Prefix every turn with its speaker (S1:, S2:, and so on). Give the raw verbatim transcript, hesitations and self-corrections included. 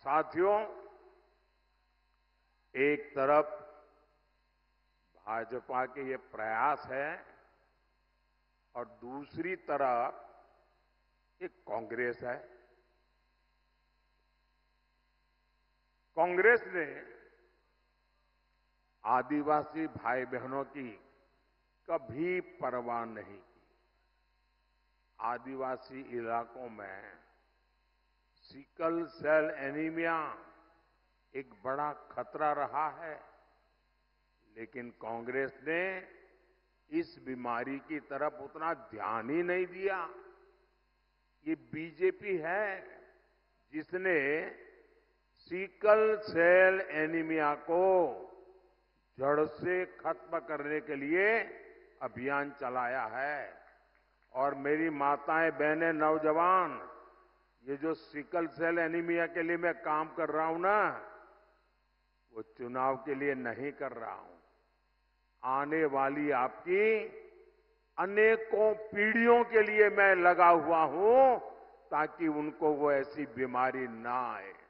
S1: साथियों, एक तरफ भाजपा के ये प्रयास है और दूसरी तरफ एक कांग्रेस है। कांग्रेस ने आदिवासी भाई बहनों की कभी परवाह नहीं की। आदिवासी इलाकों में सिकल सेल एनीमिया एक बड़ा खतरा रहा है, लेकिन कांग्रेस ने इस बीमारी की तरफ उतना ध्यान ही नहीं दिया। ये बीजेपी है जिसने सिकल सेल एनीमिया को जड़ से खत्म करने के लिए अभियान चलाया है। और मेरी माताएं, बहनें, नौजवान, ये जो सिकल सेल एनीमिया के लिए मैं काम कर रहा हूं ना, वो चुनाव के लिए नहीं कर रहा हूं। आने वाली आपकी अनेकों पीढ़ियों के लिए मैं लगा हुआ हूं, ताकि उनको वो ऐसी बीमारी ना आए।